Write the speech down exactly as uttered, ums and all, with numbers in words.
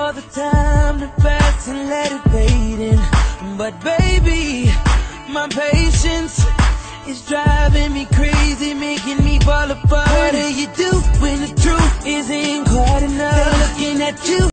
for the time to pass and let it fade in. But baby, my patience is driving me crazy, making me fall apart. What do you do when the truth isn't quite enough? They're looking at you.